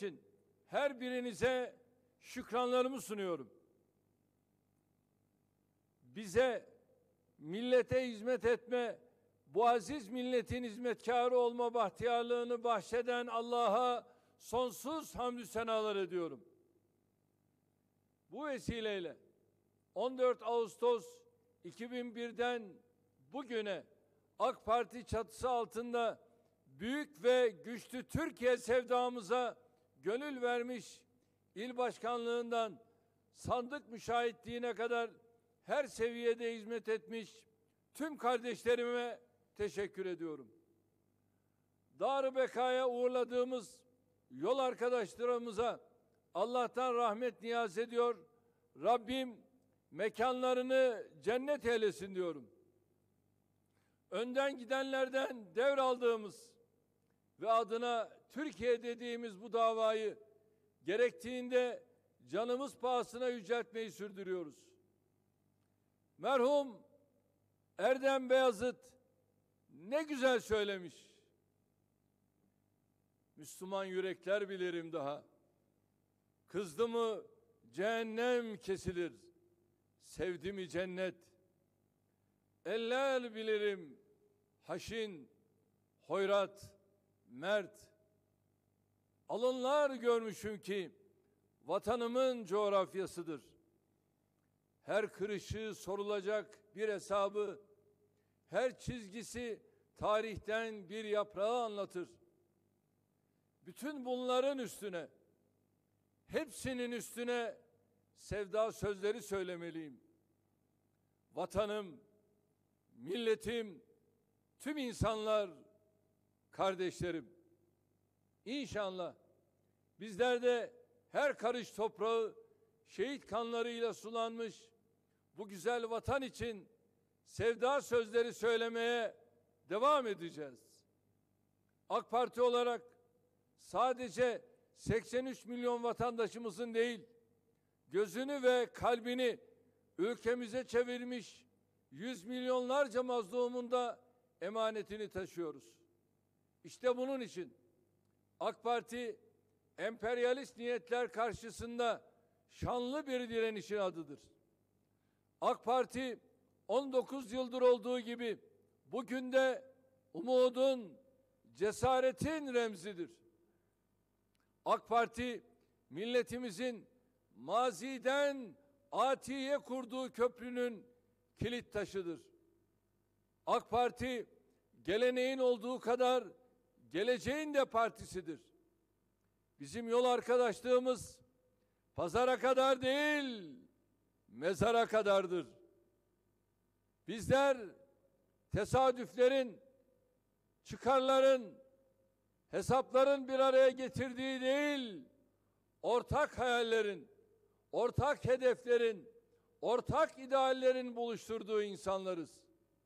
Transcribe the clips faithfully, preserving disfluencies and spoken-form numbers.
için her birinize şükranlarımı sunuyorum. Bize, millete hizmet etme, bu aziz milletin hizmetkarı olma bahtiyarlığını bahşeden Allah'a sonsuz hamdü senalar ediyorum. Bu vesileyle on dört Ağustos iki bin bir'den bugüne AK Parti çatısı altında büyük ve güçlü Türkiye sevdamıza gönül vermiş, il başkanlığından sandık müşahitliğine kadar her seviyede hizmet etmiş tüm kardeşlerime teşekkür ediyorum. Dar-ı Beka'ya uğurladığımız yol arkadaşlarımıza Allah'tan rahmet niyaz ediyor. Rabbim mekanlarını cennet eylesin diyorum. Önden gidenlerden devraldığımız ve adına Türkiye dediğimiz bu davayı gerektiğinde canımız pahasına yüceltmeyi sürdürüyoruz. Merhum Erdem Beyazıt ne güzel söylemiş. Müslüman yürekler bilirim daha. Kızdı mı cehennem kesilir. Sevdi mi cennet. Eller bilirim haşin, hoyrat, mert. Alınlar görmüşüm ki vatanımın coğrafyasıdır. Her kırışı sorulacak bir hesabı, her çizgisi tarihten bir yaprağı anlatır. Bütün bunların üstüne, hepsinin üstüne sevda sözleri söylemeliyim. Vatanım, milletim, tüm insanlar, kardeşlerim. İnşallah bizler de her karış toprağı şehit kanlarıyla sulanmış bu güzel vatan için sevda sözleri söylemeye devam edeceğiz. AK Parti olarak sadece seksen üç milyon vatandaşımızın değil, gözünü ve kalbini ülkemize çevirmiş yüz milyonlarca mazlumun da emanetini taşıyoruz. İşte bunun için AK Parti emperyalist niyetler karşısında şanlı bir direnişin adıdır. AK Parti on dokuz yıldır olduğu gibi bugün de umudun, cesaretin remzidir. AK Parti milletimizin maziden atiye kurduğu köprünün kilit taşıdır. AK Parti geleneğin olduğu kadar geleceğin de partisidir. Bizim yol arkadaşlığımız pazara kadar değil, mezara kadardır. Bizler tesadüflerin, çıkarların, hesapların bir araya getirdiği değil, ortak hayallerin, ortak hedeflerin, ortak ideallerin buluşturduğu insanlarız.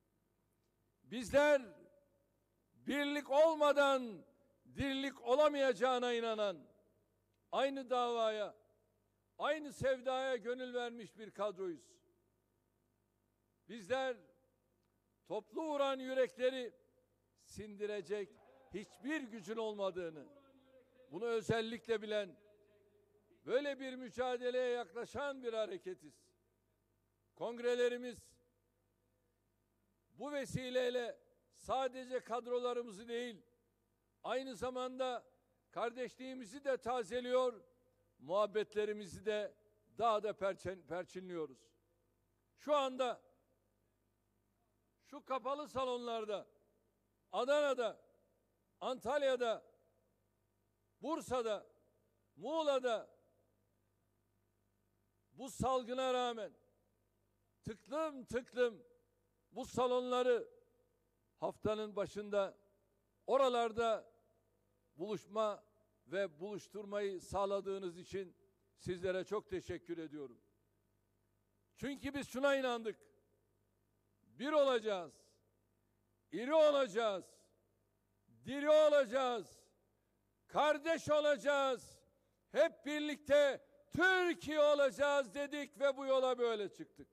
Bizler birlik olmadan dirlik olamayacağına inanan, aynı davaya, aynı sevdaya gönül vermiş bir kadroyuz. Bizler toplu vuran yürekleri sindirecek hiçbir gücün olmadığını, bunu özellikle bilen, böyle bir mücadeleye yaklaşan bir hareketiz. Kongrelerimiz bu vesileyle sadece kadrolarımızı değil, aynı zamanda kardeşliğimizi de tazeliyor, muhabbetlerimizi de daha da perçin, perçinliyoruz. Şu anda şu kapalı salonlarda, Adana'da, Antalya'da, Bursa'da, Muğla'da bu salgına rağmen tıklım tıklım bu salonları haftanın başında oralarda buluşma ve buluşturmayı sağladığınız için sizlere çok teşekkür ediyorum. Çünkü biz şuna inandık. Bir olacağız. İri olacağız. Diri olacağız. Kardeş olacağız. Hep birlikte Türkiye olacağız dedik ve bu yola böyle çıktık.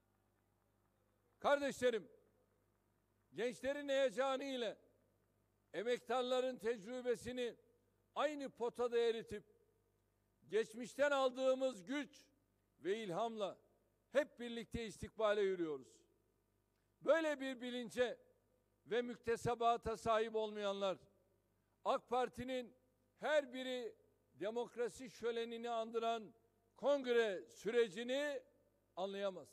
Kardeşlerim, gençlerin heyecanı ile, emektarların tecrübesini aynı potada eritip geçmişten aldığımız güç ve ilhamla hep birlikte istikbale yürüyoruz. Böyle bir bilince ve müktesebata sahip olmayanlar AK Parti'nin her biri demokrasi şölenini andıran kongre sürecini anlayamaz.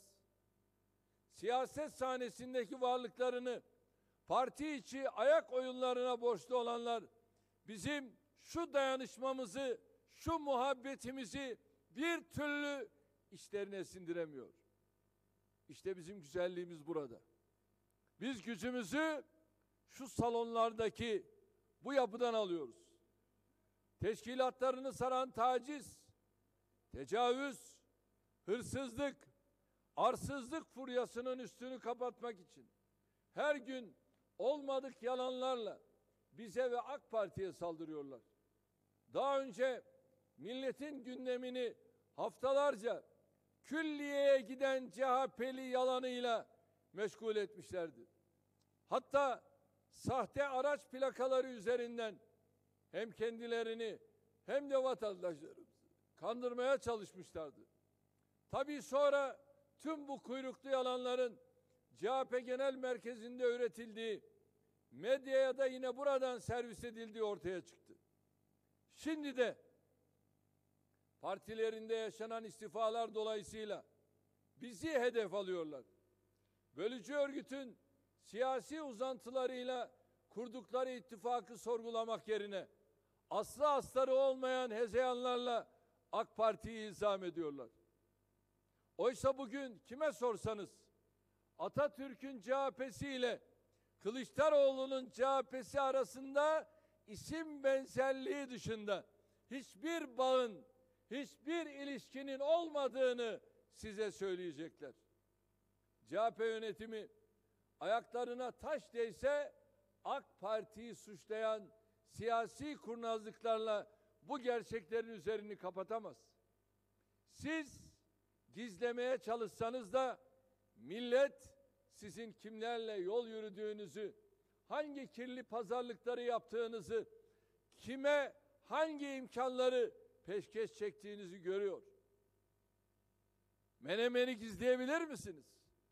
Siyaset sahnesindeki varlıklarını parti içi ayak oyunlarına borçlu olanlar bizim şu dayanışmamızı, şu muhabbetimizi bir türlü işlerine sindiremiyor. İşte bizim güzelliğimiz burada. Biz gücümüzü şu salonlardaki bu yapıdan alıyoruz. Teşkilatlarını saran taciz, tecavüz, hırsızlık, arsızlık furyasının üstünü kapatmak için her gün olmadık yalanlarla bize ve AK Parti'ye saldırıyorlar. Daha önce milletin gündemini haftalarca külliyeye giden C H P'li yalanıyla meşgul etmişlerdi. Hatta sahte araç plakaları üzerinden hem kendilerini hem de vatandaşlarımızı kandırmaya çalışmışlardı. Tabii sonra tüm bu kuyruklu yalanların C H P Genel Merkezi'nde üretildiği, medyaya da yine buradan servis edildiği ortaya çıktı. Şimdi de partilerinde yaşanan istifalar dolayısıyla bizi hedef alıyorlar. Bölücü örgütün siyasi uzantılarıyla kurdukları ittifakı sorgulamak yerine aslı astarı olmayan hezeyanlarla AK Parti'yi ilzam ediyorlar. Oysa bugün kime sorsanız Atatürk'ün C H P'si ile Kılıçdaroğlu'nun C H P'si arasında isim benzerliği dışında hiçbir bağın, hiçbir ilişkinin olmadığını size söyleyecekler. C H P yönetimi ayaklarına taş değse AK Parti'yi suçlayan siyasi kurnazlıklarla bu gerçeklerin üzerini kapatamaz. Siz gizlemeye çalışsanız da millet sizin kimlerle yol yürüdüğünüzü, hangi kirli pazarlıkları yaptığınızı, kime hangi imkanları peşkeş çektiğinizi görüyor. Menemeni gizleyebilir misiniz?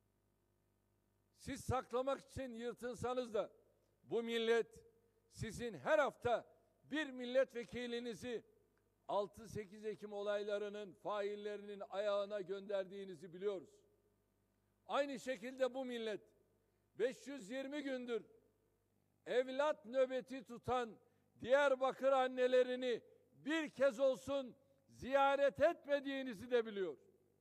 Siz saklamak için yırtınsanız da bu millet sizin her hafta bir milletvekilinizi altı sekiz Ekim olaylarının faillerinin ayağına gönderdiğinizi biliyoruz. Aynı şekilde bu millet beş yüz yirmi gündür evlat nöbeti tutan Diyarbakır annelerini bir kez olsun ziyaret etmediğinizi de biliyor.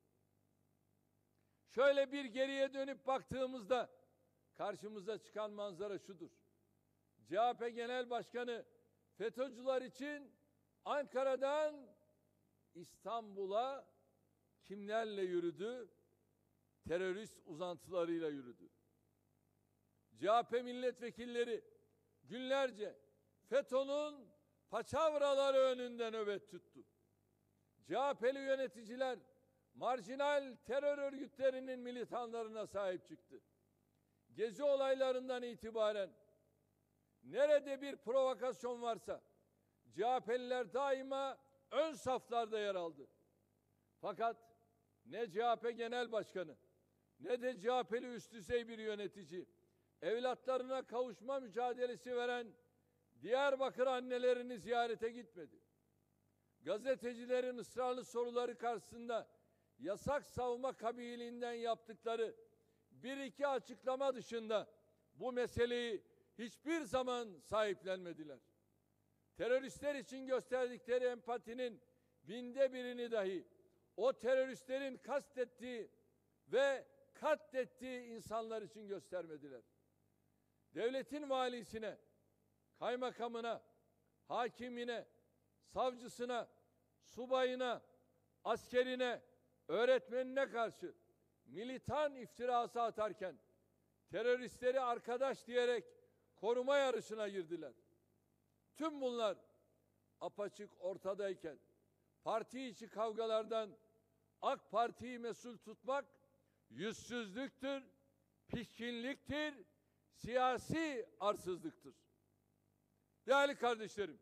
Şöyle bir geriye dönüp baktığımızda karşımıza çıkan manzara şudur. C H P Genel Başkanı FETÖ'cüler için Ankara'dan İstanbul'a kimlerle yürüdü? Terörist uzantılarıyla yürüdü. C H P milletvekilleri günlerce FETÖ'nün paçavraları önünde nöbet tuttu. C H P'li yöneticiler marjinal terör örgütlerinin militanlarına sahip çıktı. Gezi olaylarından itibaren nerede bir provokasyon varsa C H P'liler daima ön saflarda yer aldı. Fakat ne C H P Genel Başkanı ne de C H P'li üst düzey bir yönetici evlatlarına kavuşma mücadelesi veren Diyarbakır annelerini ziyarete gitmedi. Gazetecilerin ısrarlı soruları karşısında yasak savunma kabiliğinden yaptıkları bir iki açıklama dışında bu meseleyi hiçbir zaman sahiplenmediler. Teröristler için gösterdikleri empatinin binde birini dahi o teröristlerin kastettiği ve katlettiği insanlar için göstermediler. Devletin valisine, kaymakamına, hakimine, savcısına, subayına, askerine, öğretmenine karşı militan iftirası atarken teröristleri arkadaş diyerek koruma yarışına girdiler. Tüm bunlar apaçık ortadayken parti içi kavgalardan AK Parti'yi mesul tutmak yüzsüzlüktür, pişkinliktir, siyasi arsızlıktır. Değerli kardeşlerim,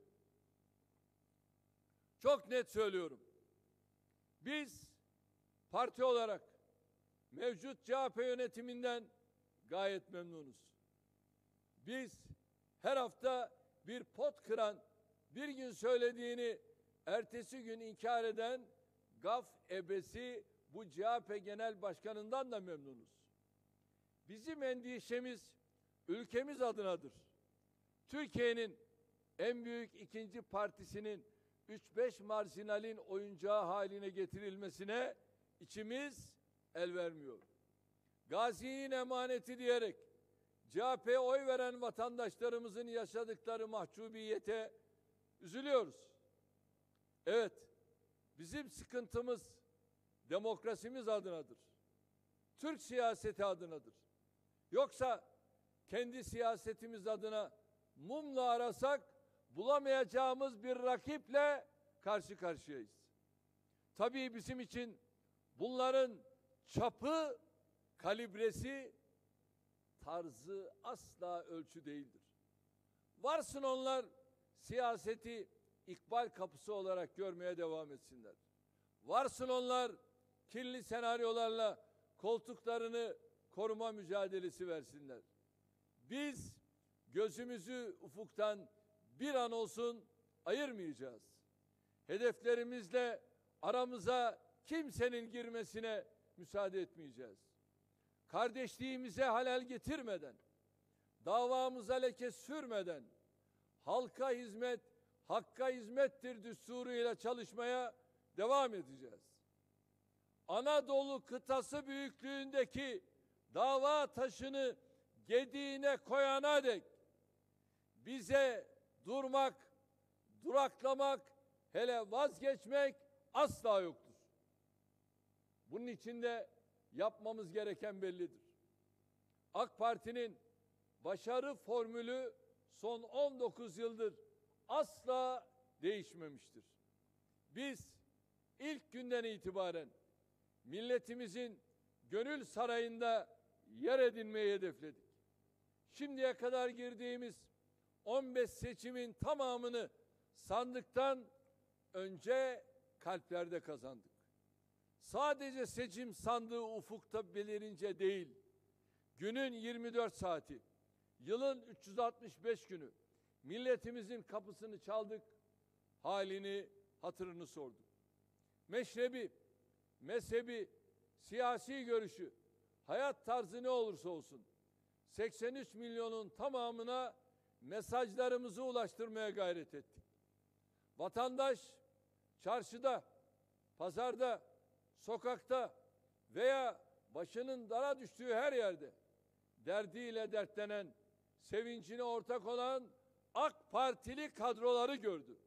çok net söylüyorum. Biz parti olarak mevcut C H P yönetiminden gayet memnunuz. Biz her hafta bir pot kıran, bir gün söylediğini ertesi gün inkar eden gaf ebesi bu C H P Genel Başkanı'ndan da memnunuz. Bizim endişemiz ülkemiz adınadır. Türkiye'nin en büyük ikinci partisinin üç beş marjinalin oyuncağı haline getirilmesine içimiz el vermiyor. Gazi'nin emaneti diyerek C H P'ye oy veren vatandaşlarımızın yaşadıkları mahcubiyete üzülüyoruz. Evet, bizim sıkıntımız demokrasimiz adınadır. Türk siyaseti adınadır. Yoksa kendi siyasetimiz adına mumla arasak bulamayacağımız bir rakiple karşı karşıyayız. Tabii bizim için bunların çapı, kalibresi, tarzı asla ölçü değildir. Varsın onlar siyaseti ikbal kapısı olarak görmeye devam etsinler. Varsın onlar kirli senaryolarla koltuklarını koruma mücadelesi versinler. Biz gözümüzü ufuktan bir an olsun ayırmayacağız. Hedeflerimizle aramıza kimsenin girmesine müsaade etmeyeceğiz. Kardeşliğimize halel getirmeden, davamıza leke sürmeden, halka hizmet, hakka hizmettir düsturuyla çalışmaya devam edeceğiz. Anadolu kıtası büyüklüğündeki dava taşını gediğine koyana dek bize durmak, duraklamak, hele vazgeçmek asla yoktur. Bunun için de yapmamız gereken bellidir. AK Parti'nin başarı formülü son on dokuz yıldır asla değişmemiştir. Biz ilk günden itibaren milletimizin gönül sarayında yer edinmeyi hedefledik. Şimdiye kadar girdiğimiz on beş seçimin tamamını sandıktan önce kalplerde kazandık. Sadece seçim sandığı ufukta belirince değil, günün yirmi dört saati, yılın üç yüz altmış beş günü milletimizin kapısını çaldık, halini, hatırını sorduk. Meşrebi, mezhebi, siyasi görüşü, hayat tarzı ne olursa olsun seksen üç milyonun tamamına mesajlarımızı ulaştırmaya gayret ettik. Vatandaş çarşıda, pazarda, sokakta veya başının dara düştüğü her yerde derdiyle dertlenen, sevincine ortak olan AK Partili kadroları gördü.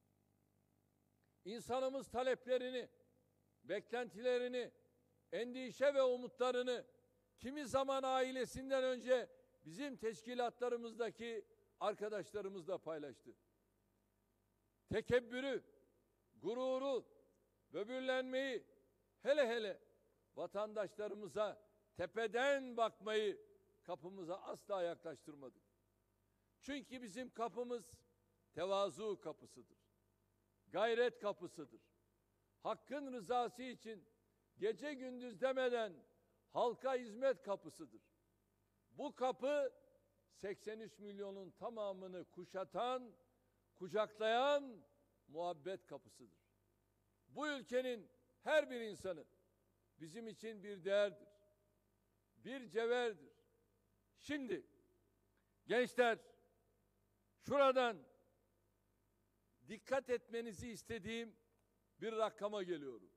İnsanımız taleplerini, beklentilerini, endişe ve umutlarını kimi zaman ailesinden önce bizim teşkilatlarımızdaki arkadaşlarımızla paylaştı. Tekebbürü, gururu, böbürlenmeyi, hele hele vatandaşlarımıza tepeden bakmayı kapımıza asla yaklaştırmadık. Çünkü bizim kapımız tevazu kapısıdır. Gayret kapısıdır. Hakkın rızası için gece gündüz demeden halka hizmet kapısıdır. Bu kapı seksen üç milyonun tamamını kuşatan, kucaklayan muhabbet kapısıdır. Bu ülkenin her bir insanı bizim için bir değerdir, bir cevherdir. Şimdi gençler, şuradan dikkat etmenizi istediğim bir rakama geliyorum.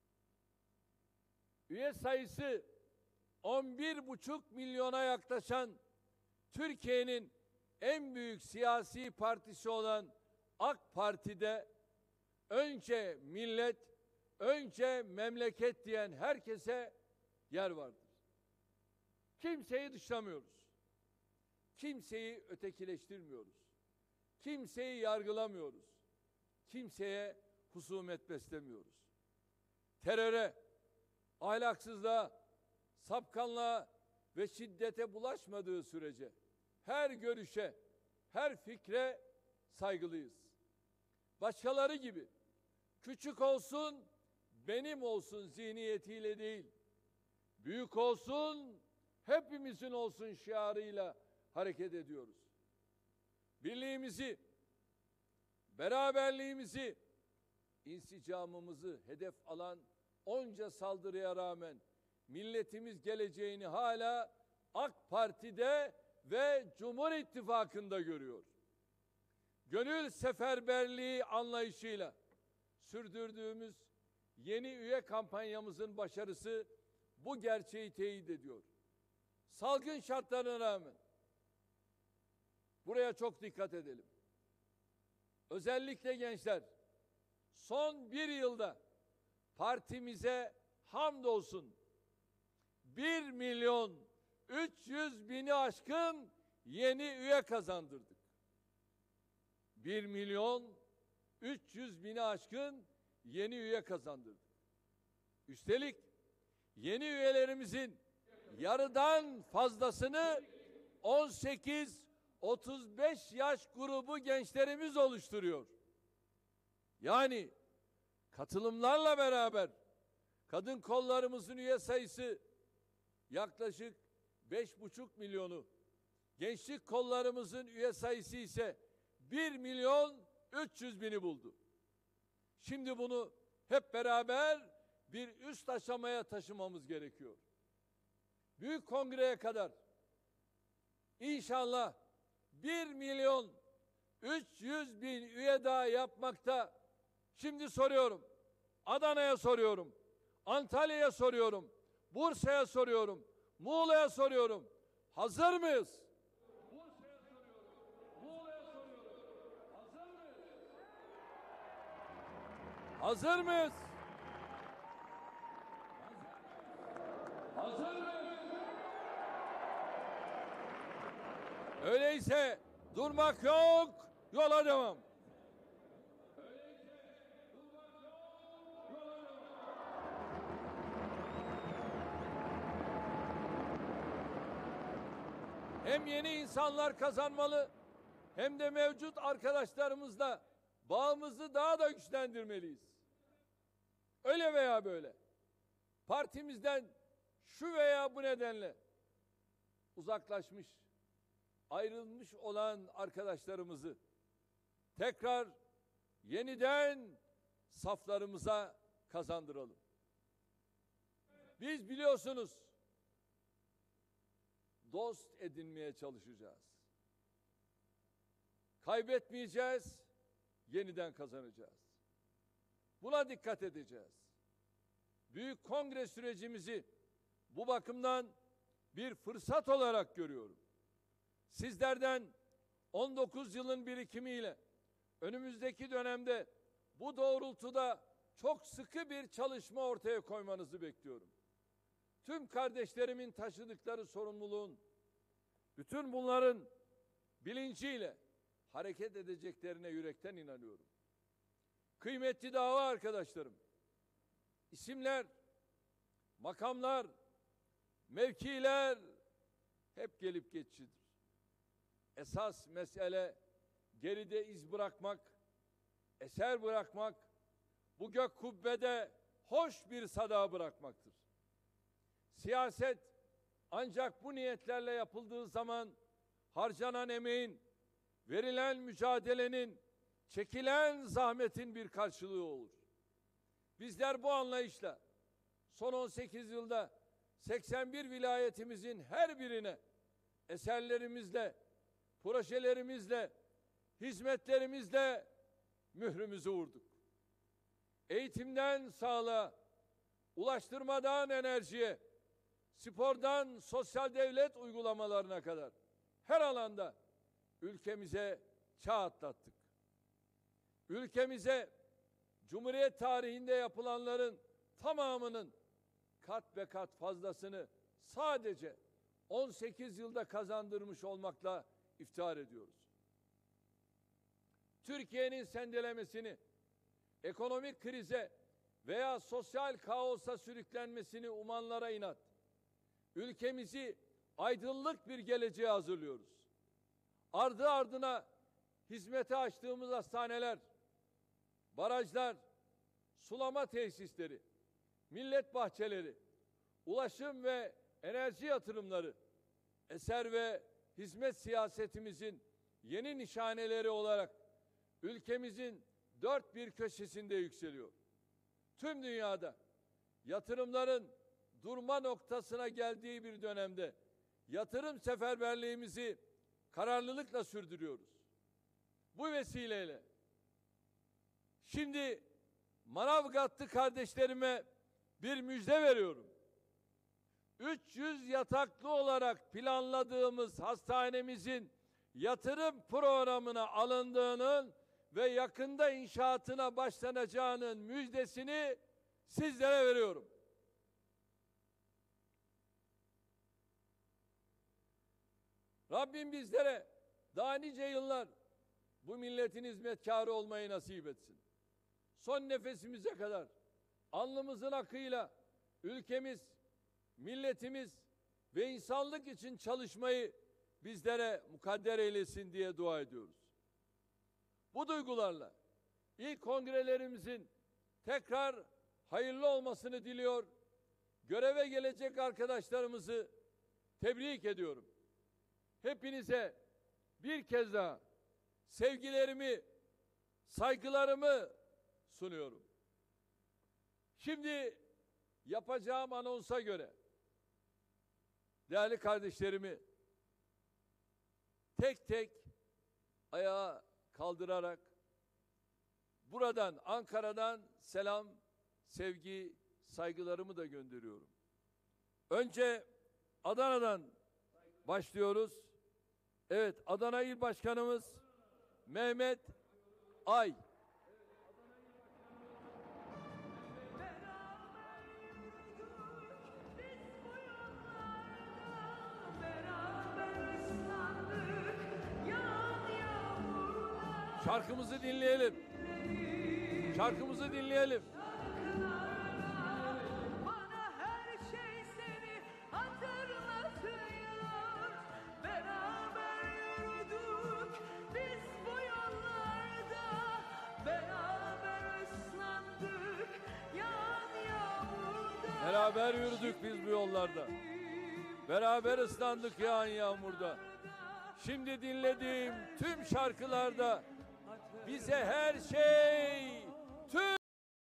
Üye sayısı on bir buçuk milyona yaklaşan Türkiye'nin en büyük siyasi partisi olan AK Parti'de önce millet, önce memleket diyen herkese yer vardır. Kimseyi dışlamıyoruz. Kimseyi ötekileştirmiyoruz. Kimseyi yargılamıyoruz. Kimseye husumet beslemiyoruz. Teröre, ahlaksızlığa, sapkanlığa ve şiddete bulaşmadığı sürece her görüşe, her fikre saygılıyız. Başkaları gibi küçük olsun, benim olsun zihniyetiyle değil, büyük olsun, hepimizin olsun şiarıyla hareket ediyoruz. Birliğimizi, beraberliğimizi, insicamımızı hedef alan onca saldırıya rağmen milletimiz geleceğini hala AK Parti'de ve Cumhur İttifakı'nda görüyor. Gönül seferberliği anlayışıyla sürdürdüğümüz yeni üye kampanyamızın başarısı bu gerçeği teyit ediyor. Salgın şartlarına rağmen buraya çok dikkat edelim. Özellikle gençler son bir yılda partimize hamdolsun bir milyon üç yüz bini aşkın yeni üye kazandırdık. Bir milyon üç yüz bini aşkın yeni üye kazandırdık. Üstelik yeni üyelerimizin yarıdan fazlasını on sekiz otuz beş yaş grubu gençlerimiz oluşturuyor. Yani katılımlarla beraber kadın kollarımızın üye sayısı yaklaşık beş buçuk milyonu, gençlik kollarımızın üye sayısı ise bir milyon üç yüz bini buldu. Şimdi bunu hep beraber bir üst aşamaya taşımamız gerekiyor. Büyük kongreye kadar inşallah bir milyon üç yüz bin üye daha yapmakta. Şimdi soruyorum, Adana'ya soruyorum, Antalya'ya soruyorum, Bursa'ya soruyorum, Muğla'ya soruyorum. Hazır mıyız? Bursa'ya soruyorum, Muğla'ya soruyorum. Hazır mıyız? Hazır mıyız? Hazır mıyız? Öyleyse durmak yok, yola devam. Hem yeni insanlar kazanmalı, hem de mevcut arkadaşlarımızla bağımızı daha da güçlendirmeliyiz. Öyle veya böyle, partimizden şu veya bu nedenle uzaklaşmış, ayrılmış olan arkadaşlarımızı tekrar yeniden saflarımıza kazandıralım. Biz biliyorsunuz, dost edinmeye çalışacağız. Kaybetmeyeceğiz, yeniden kazanacağız. Buna dikkat edeceğiz. Büyük kongre sürecimizi bu bakımdan bir fırsat olarak görüyorum. Sizlerden on dokuz yılın birikimiyle önümüzdeki dönemde bu doğrultuda çok sıkı bir çalışma ortaya koymanızı bekliyorum. Tüm kardeşlerimin taşıdıkları sorumluluğun, bütün bunların bilinciyle hareket edeceklerine yürekten inanıyorum. Kıymetli dava arkadaşlarım, isimler, makamlar, mevkiler hep gelip geçicidir. Esas mesele geride iz bırakmak, eser bırakmak, bu gök kubbede hoş bir sada bırakmaktır. Siyaset ancak bu niyetlerle yapıldığı zaman harcanan emeğin, verilen mücadelenin, çekilen zahmetin bir karşılığı olur. Bizler bu anlayışla son on sekiz yılda seksen bir vilayetimizin her birine eserlerimizle, projelerimizle, hizmetlerimizle mührümüzü vurduk. Eğitimden sağlığa, ulaştırmadan enerjiye, spordan sosyal devlet uygulamalarına kadar her alanda ülkemize çağ atlattık. Ülkemize Cumhuriyet tarihinde yapılanların tamamının kat be kat fazlasını sadece on sekiz yılda kazandırmış olmakla iftihar ediyoruz. Türkiye'nin sendelemesini, ekonomik krize veya sosyal kaosa sürüklenmesini umanlara inat, ülkemizi aydınlık bir geleceğe hazırlıyoruz. Ardı ardına hizmete açtığımız hastaneler, barajlar, sulama tesisleri, millet bahçeleri, ulaşım ve enerji yatırımları, eser ve hizmet siyasetimizin yeni nişaneleri olarak ülkemizin dört bir köşesinde yükseliyor. Tüm dünyada yatırımların durma noktasına geldiği bir dönemde yatırım seferberliğimizi kararlılıkla sürdürüyoruz. Bu vesileyle şimdi Manavgatlı kardeşlerime bir müjde veriyorum. üç yüz yataklı olarak planladığımız hastanemizin yatırım programına alındığının ve yakında inşaatına başlanacağının müjdesini sizlere veriyorum. Rabbim bizlere daha nice yıllar bu milletin hizmetkarı olmayı nasip etsin. Son nefesimize kadar alnımızın akıyla ülkemiz, milletimiz ve insanlık için çalışmayı bizlere mukadder eylesin diye dua ediyoruz. Bu duygularla ilk kongrelerimizin tekrar hayırlı olmasını diliyor, göreve gelecek arkadaşlarımızı tebrik ediyorum. Hepinize bir kez daha sevgilerimi, saygılarımı sunuyorum. Şimdi yapacağım anonsa göre değerli kardeşlerimi tek tek ayağa kaldırarak buradan, Ankara'dan selam, sevgi, saygılarımı da gönderiyorum. Önce Adana'dan başlıyoruz. Evet, Adana İl Başkanımız Mehmet Ay. Şarkımızı dinleyelim. Şarkımızı dinleyelim. Bana her şey seni hatırlatıyor. Beraber yürüdük biz bu yollarda. Beraber ıslandık yağan yağmurda. Beraber yürüdük biz bu yollarda. Beraber ıslandık yağan yağmurda. Şimdi dinlediğim tüm şarkılarda bize her şey, tüm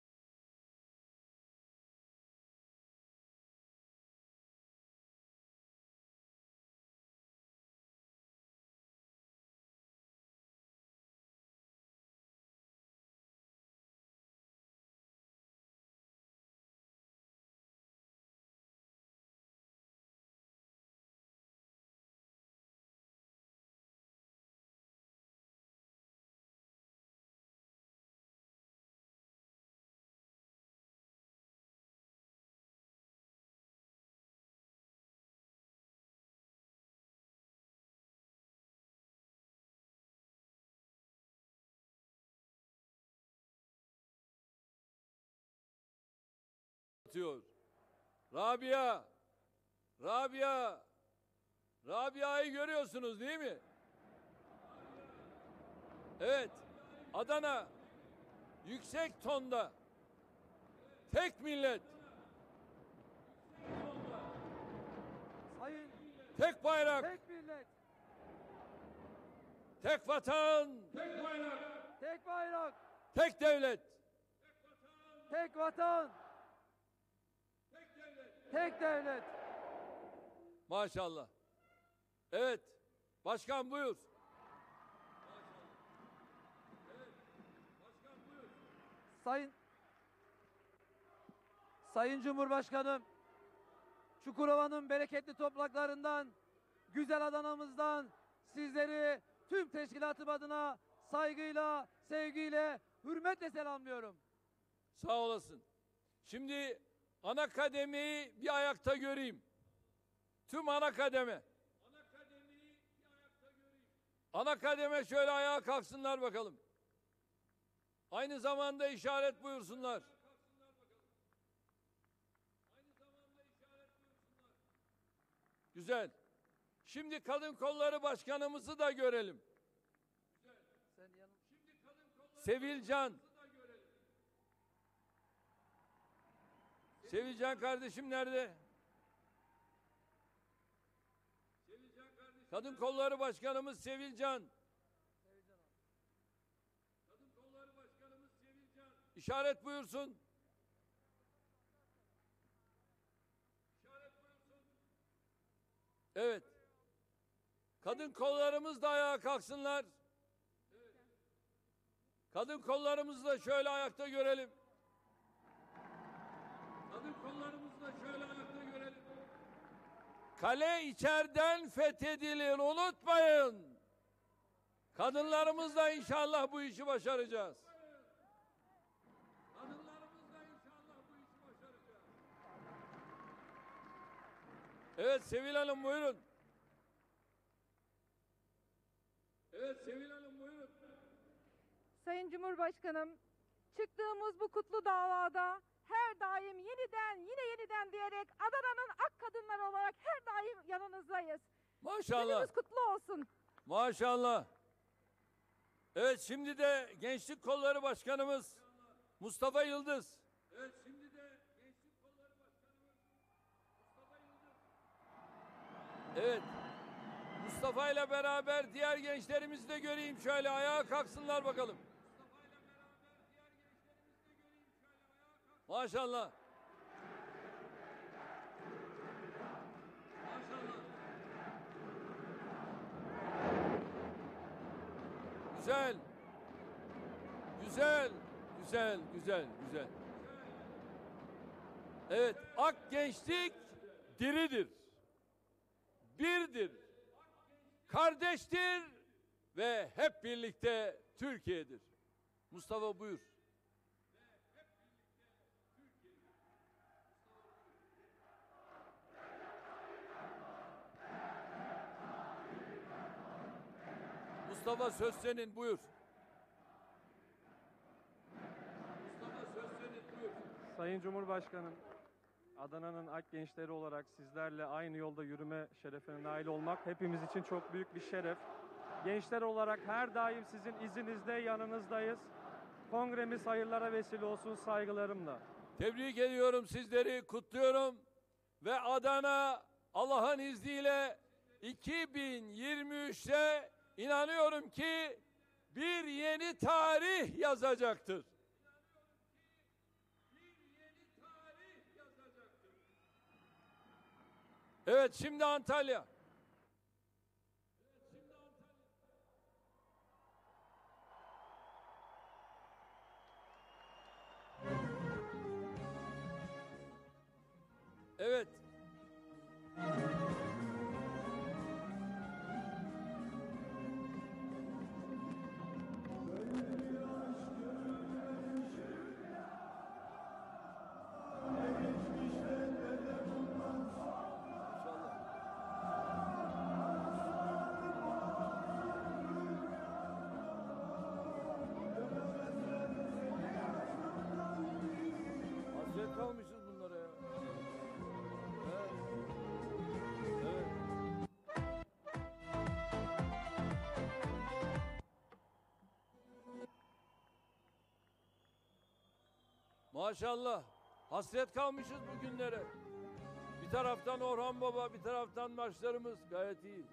atıyor. Rabia, Rabia, Rabia'yı görüyorsunuz değil mi? Evet, Adana yüksek tonda tek millet, Sayın tek bayrak, tek millet, tek vatan, tek bayrak, tek devlet. tek vatan, tek devlet. Maşallah. Evet, başkan buyur. Sayın Sayın Cumhurbaşkanım, Çukurova'nın bereketli topraklarından, güzel Adana'mızdan sizleri tüm teşkilatım adına saygıyla, sevgiyle, hürmetle selamlıyorum. Sağ olasın. Şimdi ana kademeyi bir ayakta göreyim. Tüm ana kademe. Ana kademeyi bir ayakta göreyim. Ana kademe şöyle ayağa kalksınlar bakalım. Aynı zamanda işaret buyursunlar. Güzel. Şimdi Kadın Kolları Başkanımızı da görelim. Sevilcan. Sevilcan kardeşim nerede? Kadın Kolları Başkanımız Sevilcan. Kadın Kolları Başkanımız Sevilcan. İşaret buyursun. İşaret buyursun. Evet. Kadın kollarımız da ayağa kalksınlar. Evet. Kadın kollarımızı da şöyle ayakta görelim. Kadın kollarımızı da şöyle ayakta görelim. Kale içeriden fethedilir, unutmayın. Kadınlarımızla inşallah bu işi başaracağız. Kadınlarımızla inşallah bu işi başaracağız. Evet Sevil Hanım buyurun. Evet Sevil Hanım buyurun. Sayın Cumhurbaşkanım, çıktığımız bu kutlu davada her daim yeniden yine yeniden diyerek Adana'nın ak kadınları olarak her daim yanınızdayız. Maşallah. Gününüz kutlu olsun. Maşallah. Evet şimdi de Gençlik Kolları Başkanımız Mustafa Yıldız. Evet şimdi de Gençlik Kolları Başkanımız Mustafa Yıldız. Evet. Mustafa ile beraber diğer gençlerimizi de göreyim şöyle ayağa kalksınlar bakalım. Mustafa ile beraber diğer gençlerimizi de göreyim şöyle ayağa kalksınlar. Maşallah. Maşallah. Güzel. Güzel. Güzel, güzel, güzel. Evet, ak gençlik diridir. Birdir. Kardeştir ve hep birlikte Türkiye'dir. Mustafa buyur. Mustafa söz senin buyur. Mustafa söz senin buyur. Sayın Cumhurbaşkanım, Adana'nın ak gençleri olarak sizlerle aynı yolda yürüme şerefine nail olmak hepimiz için çok büyük bir şeref. Gençler olarak her daim sizin izinizde yanınızdayız. Kongremiz hayırlara vesile olsun saygılarımla. Tebrik ediyorum sizleri, kutluyorum ve Adana Allah'ın izniyle iki bin yirmi üçte inanıyorum ki bir yeni tarih yazacaktır. Evet şimdi Antalya. Evet. Hasret kalmışız bunlara ya. Evet. Evet. Maşallah. Hasret kalmışız bugünlere. Bir taraftan Orhan Baba, bir taraftan maçlarımız gayet iyi.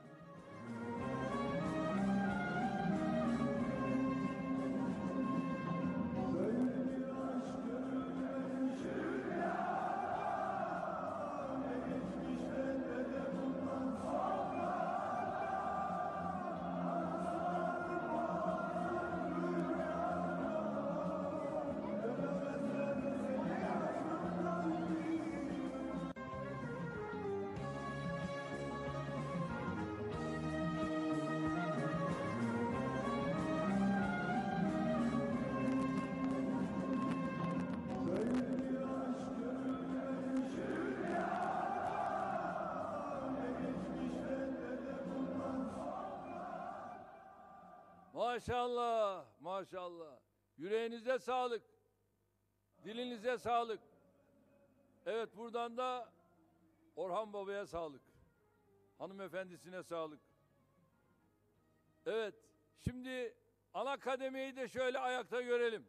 Maşallah, maşallah. Yüreğinize sağlık. Dilinize sağlık. Evet buradan da Orhan Baba'ya sağlık. Hanımefendisine sağlık. Evet şimdi ana kademeyi de şöyle ayakta görelim.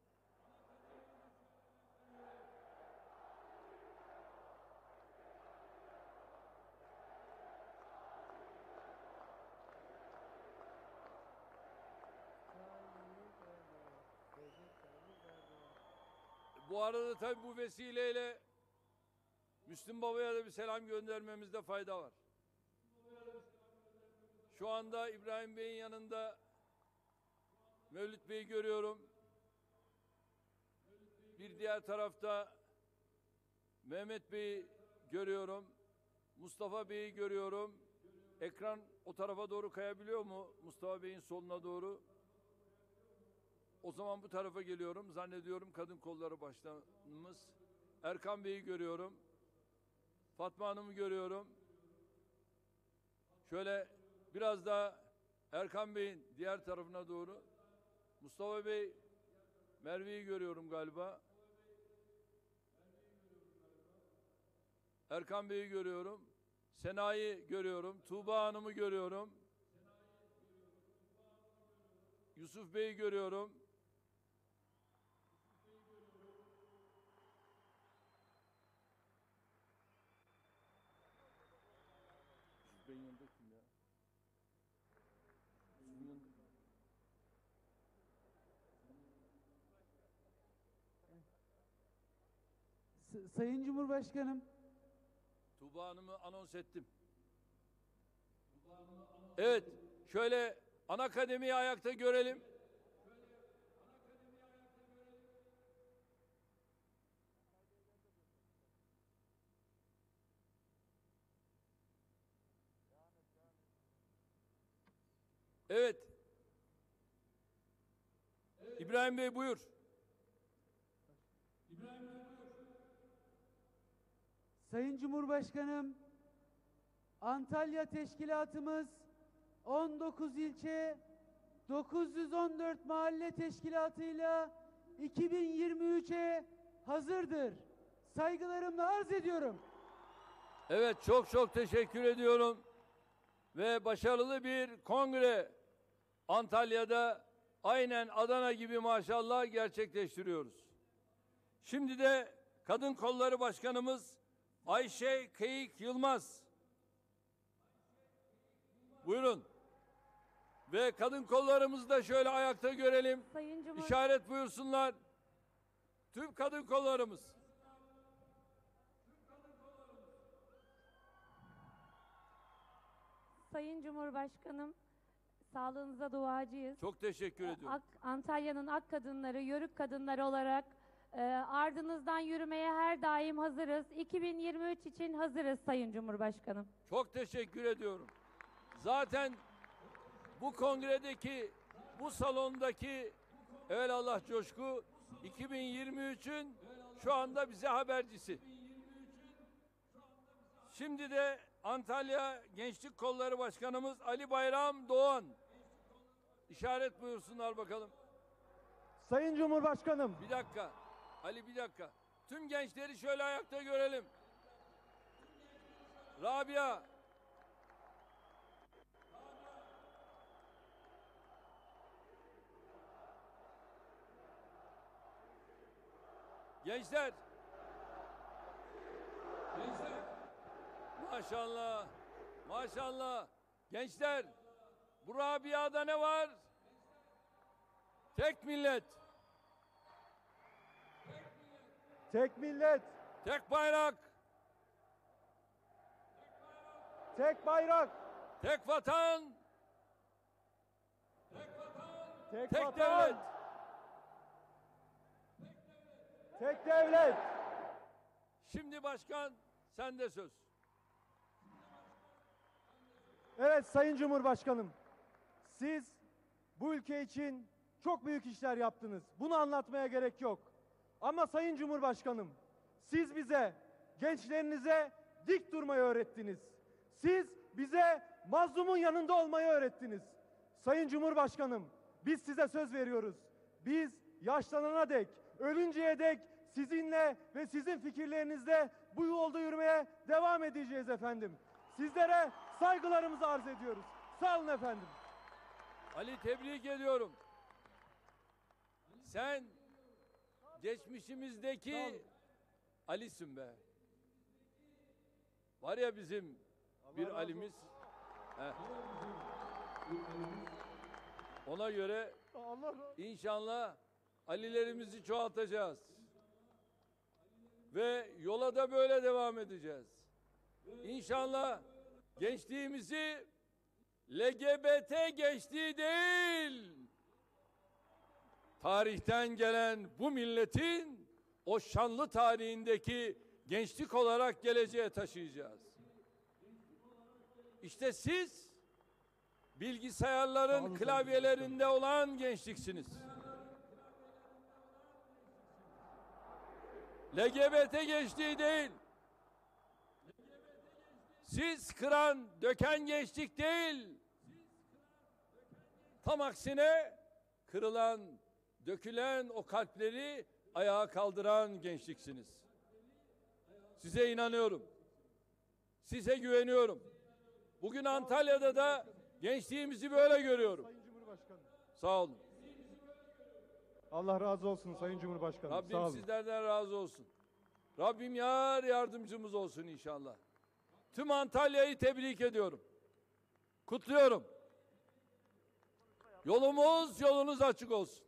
Bu arada tabii bu vesileyle Müslüm Baba'ya da bir selam göndermemizde fayda var. Şu anda İbrahim Bey'in yanında Mevlüt Bey'i görüyorum. Bir diğer tarafta Mehmet Bey'i görüyorum. Mustafa Bey'i görüyorum. Ekran o tarafa doğru kayabiliyor mu? Mustafa Bey'in soluna doğru. O zaman bu tarafa geliyorum. Zannediyorum Kadın Kolları Başkanımız Erkan Bey'i görüyorum. Fatma Hanım'ı görüyorum. Şöyle biraz daha Erkan Bey'in diğer tarafına doğru. Mustafa Bey, Merve'yi görüyorum galiba. Erkan Bey'i görüyorum. Sena'yı görüyorum. Tuğba Hanım'ı görüyorum. Yusuf Bey'i görüyorum. Yusuf Bey'in yanında kim ya? Yusuf'un yanında. S- Sayın Cumhurbaşkanım, Tuğba Hanım'ı anons ettim. Evet, şöyle ana kademeyi ayakta görelim. Evet. İbrahim Bey buyur. Sayın Cumhurbaşkanım, Antalya Teşkilatımız on dokuz ilçe, dokuz yüz on dört mahalle teşkilatıyla iki bin yirmi üçe hazırdır. Saygılarımla arz ediyorum. Evet, çok çok teşekkür ediyorum. Ve başarılı bir kongre Antalya'da aynen Adana gibi maşallah gerçekleştiriyoruz. Şimdi de Kadın Kolları Başkanımız Ayşe Kayık Yılmaz. Buyurun. Ve kadın kollarımızı da şöyle ayakta görelim. Sayın Cumhur İşaret buyursunlar. Tüm kadın kollarımız. Sayın Cumhurbaşkanım, sağlığınıza duacıyız. Çok teşekkür ediyorum. Ak- Antalya'nın ak kadınları, yörük kadınları olarak e, ardınızdan yürümeye her daim hazırız. iki bin yirmi üç için hazırız Sayın Cumhurbaşkanım. Çok teşekkür ediyorum. Zaten bu kongredeki, bu salondaki evelallah coşku iki bin yirmi üçün şu anda bize habercisi. Şimdi de Antalya Gençlik Kolları Başkanımız Ali Bayram Doğan. İşaret buyursunlar bakalım. Sayın Cumhurbaşkanım, Bir dakika. Ali bir dakika. Tüm gençleri şöyle ayakta görelim. Rabia. Gençler. Gençler. Maşallah. Maşallah. Gençler. Bu Rabia'da ne var? Tek millet. tek millet, Tek bayrak. tek bayrak, Tek vatan. tek, Tek vatan, devlet. tek devlet. Şimdi başkan sende söz. Evet Sayın Cumhurbaşkanım, siz bu ülke için çok büyük işler yaptınız. Bunu anlatmaya gerek yok. Ama Sayın Cumhurbaşkanım, siz bize, gençlerinize dik durmayı öğrettiniz. Siz bize mazlumun yanında olmayı öğrettiniz. Sayın Cumhurbaşkanım, biz size söz veriyoruz. Biz yaşlanana dek, ölünceye dek sizinle ve sizin fikirlerinizle bu yolda yürümeye devam edeceğiz efendim. Sizlere saygılarımızı arz ediyoruz. Sağ olun efendim. Ali tebrik ediyorum. Sen geçmişimizdeki Ali'sin be. Var ya bizim bir Ali'miz. Heh. Ona göre inşallah Ali'lerimizi çoğaltacağız. Ve yola da böyle devam edeceğiz. İnşallah gençliğimizi L G B T gençliği değil, tarihten gelen bu milletin o şanlı tarihindeki gençlik olarak geleceğe taşıyacağız. İşte siz bilgisayarların klavyelerinde olan gençliksiniz. L G B T gençliği değil. Siz kıran, döken gençlik değil. Tam aksine kırılan, dökülen o kalpleri ayağa kaldıran gençliksiniz. Size inanıyorum. Size güveniyorum. Bugün Antalya'da da gençliğimizi böyle görüyorum. Sayın Cumhurbaşkanım. Sağ olun. Allah razı olsun Sayın Cumhurbaşkanım. Rabbim Sağ olun. sizlerden razı olsun. Rabbim yar yardımcımız olsun inşallah. Tüm Antalya'yı tebrik ediyorum. Kutluyorum. Yolumuz yolunuz açık olsun.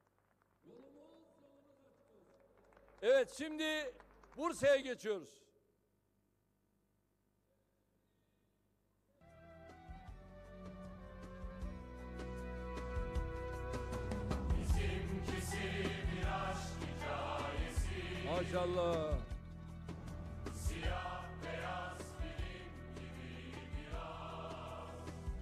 Evet, şimdi Bursa'ya geçiyoruz. Maşallah. Siyah beyaz film gibi biraz.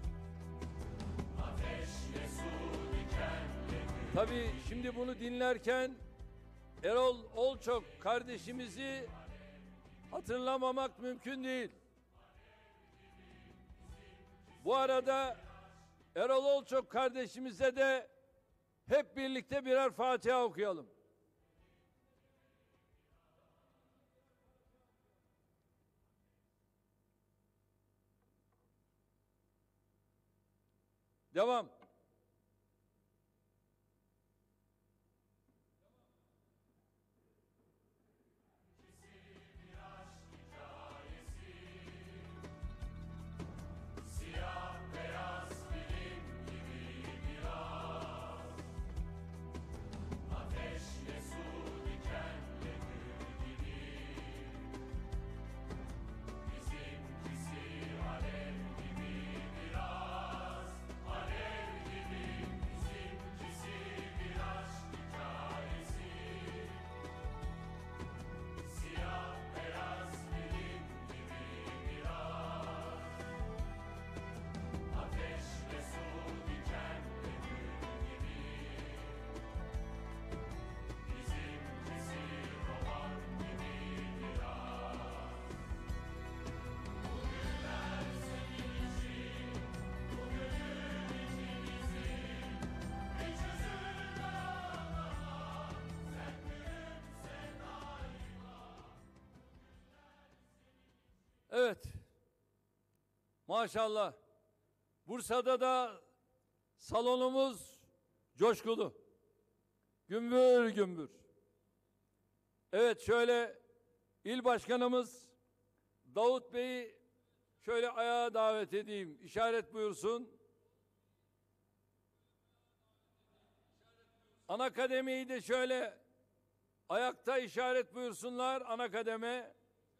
Ateşle su dikenle. Tabii şimdi bunu dinlerken Erol Olçok kardeşimizi hatırlamamak mümkün değil. Bu arada Erol Olçok kardeşimize de hep birlikte birer Fatiha okuyalım. Devam. Siyah beyaz film gibi biraz. Ateşle su dikenle gül gibi. Bizimkisi alev gibi biraz. Alev gibi bizimkisi bir aşk hikayesi. Siyah beyaz film gibi biraz. Ateşle su dikenle gül gibi. Bizimkisi roman gibi biraz. Bugünler senin için, bu gönül ikimizin. Hiç üzülme ağlama, sen gülümse daima. Evet. Maşallah. Bursa'da da salonumuz coşkulu. Gümbür gümbür. Evet, şöyle il başkanımız Davut Bey'i şöyle ayağa davet edeyim. İşaret buyursun. Ana kademeyi de şöyle ayakta işaret buyursunlar. Ana kademe.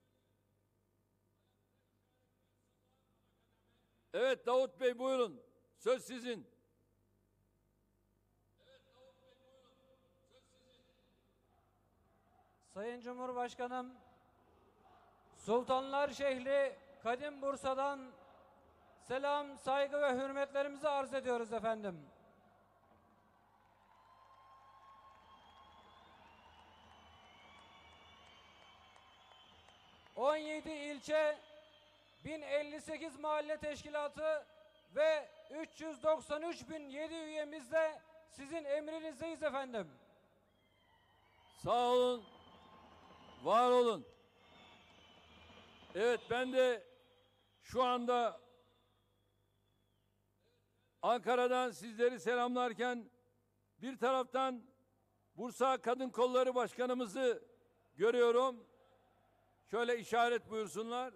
Evet Davut Bey, buyurun. Söz sizin. Sayın Cumhurbaşkanım, Sultanlar şehri Kadim Bursa'dan selam, saygı ve hürmetlerimizi arz ediyoruz efendim. on yedi ilçe, bin elli sekiz mahalle teşkilatı ve üç yüz doksan üç bin yedi üyemizle sizin emrinizdeyiz efendim. Sağ olun. Var olun. Evet, ben de şu anda Ankara'dan sizleri selamlarken bir taraftan Bursa Kadın Kolları Başkanımızı görüyorum. Şöyle işaret buyursunlar.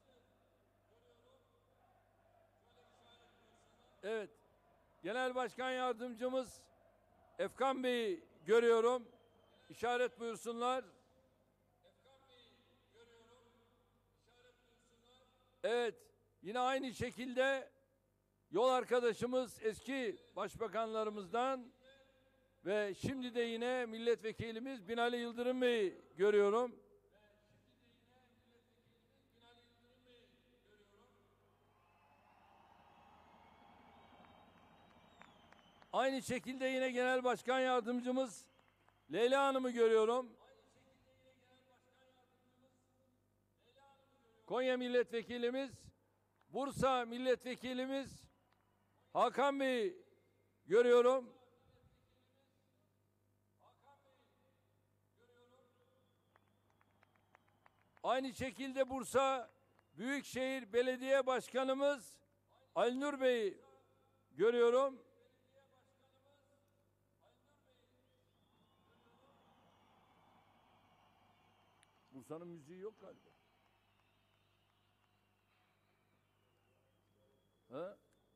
Evet. Genel Başkan Yardımcımız Efkan Bey'i görüyorum. İşaret buyursunlar. Evet. Yine aynı şekilde yol arkadaşımız eski başbakanlarımızdan ve şimdi de yine milletvekilimiz Binali Yıldırım Bey'i görüyorum. Aynı şekilde yine Genel Başkan Yardımcımız Leyla Hanım'ı görüyorum. Konya Milletvekilimiz, Bursa Milletvekilimiz Hakan Bey'i görüyorum. Aynı şekilde Bursa Büyükşehir Belediye Başkanımız Ali Nur Bey'i görüyorum. Bursa'nın müziği yok galiba. Ha?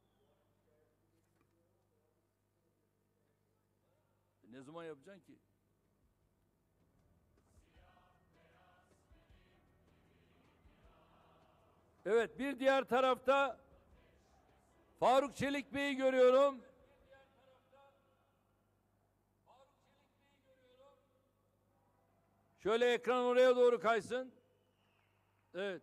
E ne zaman yapacaksın ki? Evet, bir diğer tarafta Faruk Çelik Bey'i görüyorum. Şöyle ekran oraya doğru kaysın. Evet.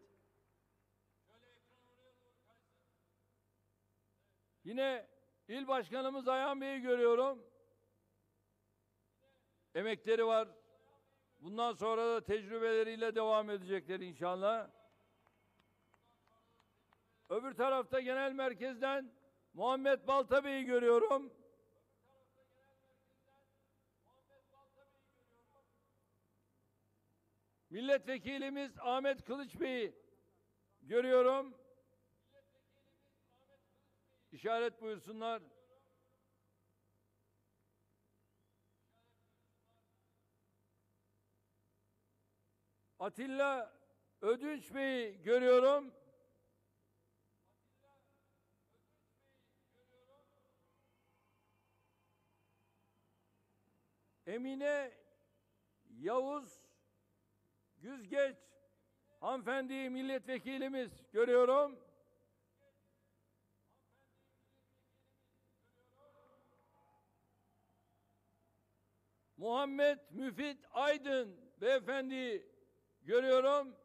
Yine İl Başkanımız Ayhan Bey'i görüyorum. Emekleri var. Bundan sonra da tecrübeleriyle devam edecekler inşallah. Öbür tarafta genel merkezden Muhammed Balta Bey'i görüyorum. Milletvekilimiz Ahmet Kılıç Bey'i görüyorum. İşaret buyursunlar. Atilla Ödünç Bey'i görüyorum. Emine Yavuz Güzgeç hanımefendi milletvekilimiz görüyorum. Muhammed Müfit Aydın beyefendi görüyorum.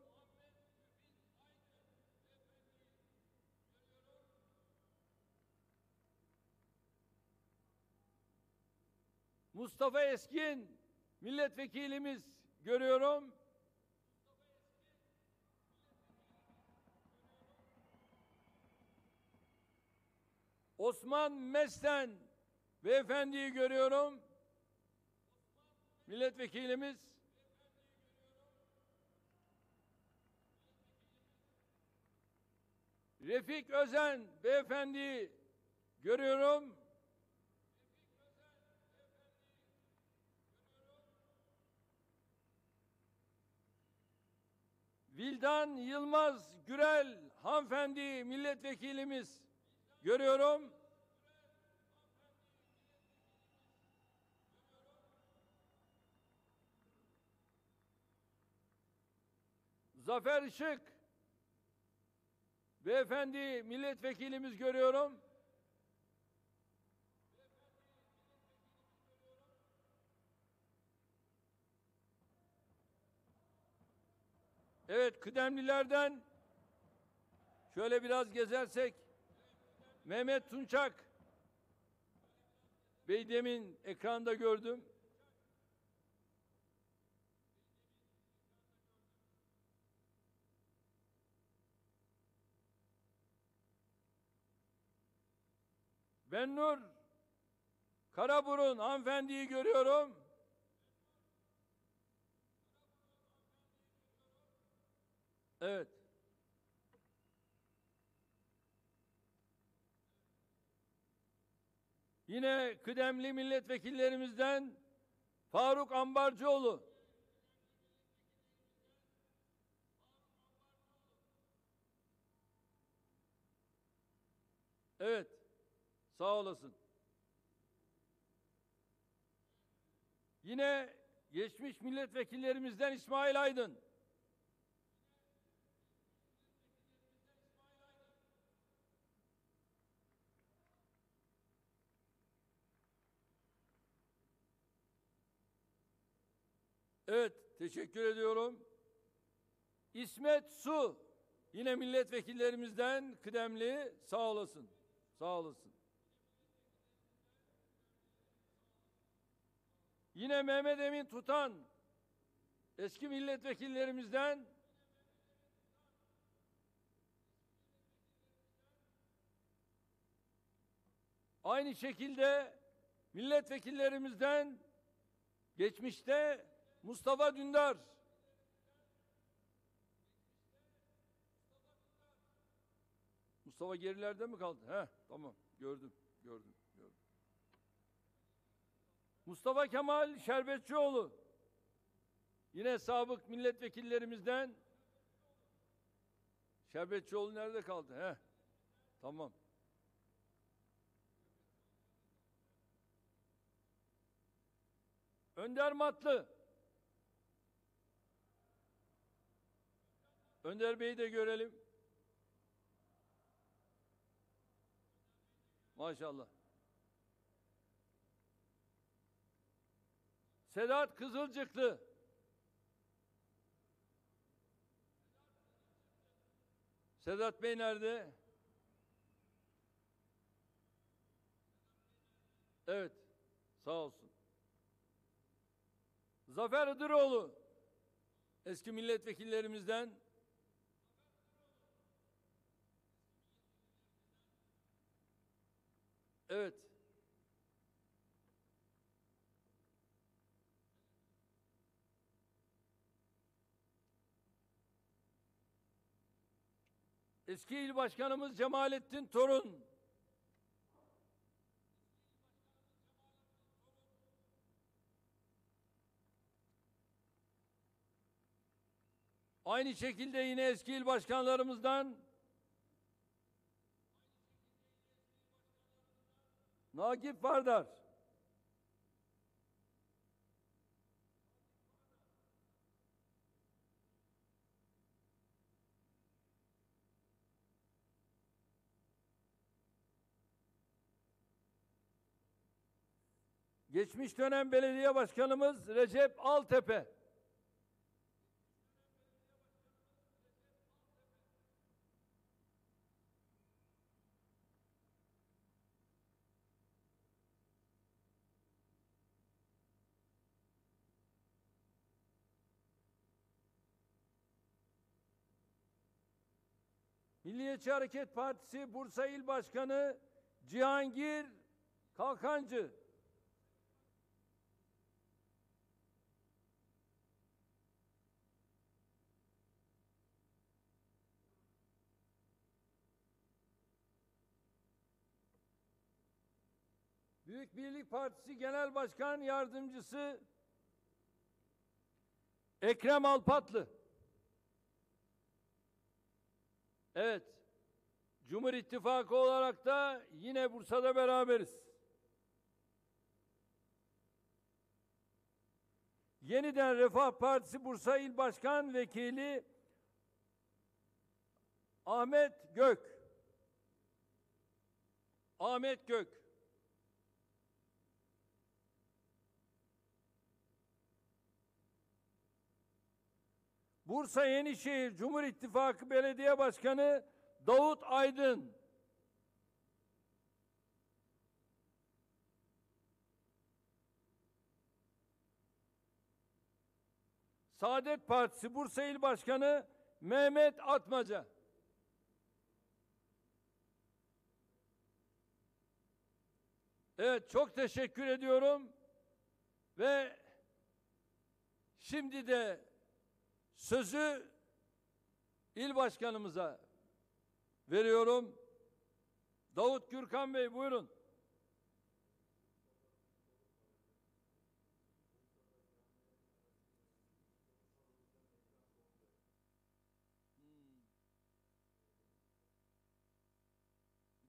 Mustafa Eskin milletvekilimiz görüyorum. Osman Mesten beyefendiyi görüyorum. Milletvekilimiz. Refik Özen beyefendiyi görüyorum. Vildan Yılmaz Gürel hanımefendi milletvekilimiz görüyorum. Zafer Işık beyefendi milletvekilimiz görüyorum. Evet, kıdemlilerden şöyle biraz gezersek Mehmet Tunçak Bey demin ekranda gördüm. Bennur Karaburun hanımefendiyi görüyorum. Evet. Yine kıdemli milletvekillerimizden Faruk Ambarcıoğlu, evet, sağ olasın. Yine geçmiş milletvekillerimizden İsmail Aydın. Evet, teşekkür ediyorum. İsmet Su, yine milletvekillerimizden kıdemli, sağ olasın, sağ olasın. Yine Mehmet Emin Tutan, eski milletvekillerimizden, aynı şekilde milletvekillerimizden geçmişte Mustafa Dündar, Mustafa gerilerde mi kaldı? Heh, tamam, gördüm, gördüm, gördüm. Mustafa Kemal Şerbetçioğlu, yine sabık milletvekillerimizden. Şerbetçioğlu nerede kaldı? Heh, tamam. Önder Matlı. Önder Bey'i de görelim. Maşallah. Sedat Kızılcıklı. Sedat Bey nerede? Evet, sağ olsun. Zafer Hıdıroğlu, eski milletvekillerimizden. Evet. Eski il başkanımız Cemalettin Torun. Aynı şekilde yine eski il başkanlarımızdan Nakip Vardar. Geçmiş dönem belediye başkanımız Recep Altepe. Milliyetçi Hareket Partisi Bursa İl Başkanı Cihangir Kalkancı. Büyük Birlik Partisi Genel Başkan Yardımcısı Ekrem Alpatlı. Evet, Cumhur İttifakı olarak da yine Bursa'da beraberiz. Yeniden Refah Partisi Bursa İl Başkan Vekili Ahmet Gök. Ahmet Gök. Bursa Yenişehir Cumhur İttifakı Belediye Başkanı Davut Aydın. Saadet Partisi Bursa İl Başkanı Mehmet Atmaca. Evet, çok teşekkür ediyorum ve şimdi de sözü il başkanımıza veriyorum. Davut Gürkan Bey, buyurun.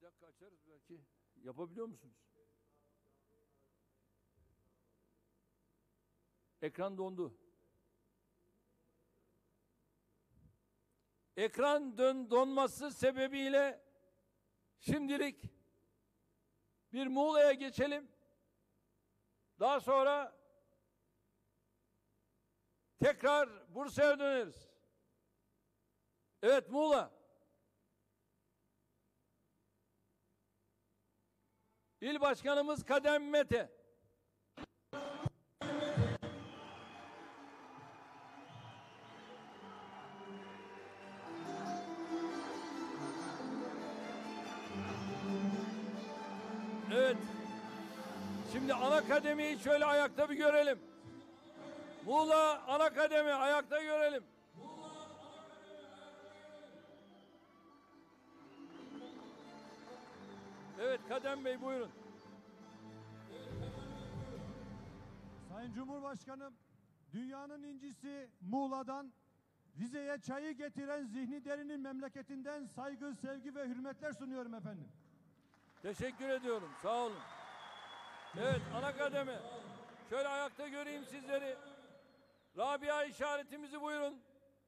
dakika açarız belki. Yapabiliyor musunuz? Ekran dondu. Ekran dön donması sebebiyle şimdilik bir Muğla'ya geçelim. Daha sonra tekrar Bursa'ya döneriz. Evet, Muğla. İl Başkanımız Kadem Mete. Evet. Şimdi ana kademeyi şöyle ayakta bir görelim. Muğla ana kademe ayakta görelim. Evet, Kadem Bey buyurun. Sayın Cumhurbaşkanım, dünyanın incisi Muğla'dan Rize'ye çayı getiren Zihni Derin'in memleketinden saygı, sevgi ve hürmetler sunuyorum efendim. Teşekkür ediyorum. Sağ olun. Evet, ana kademe. Şöyle ayakta göreyim sizleri. Rabia işaretimizi buyurun.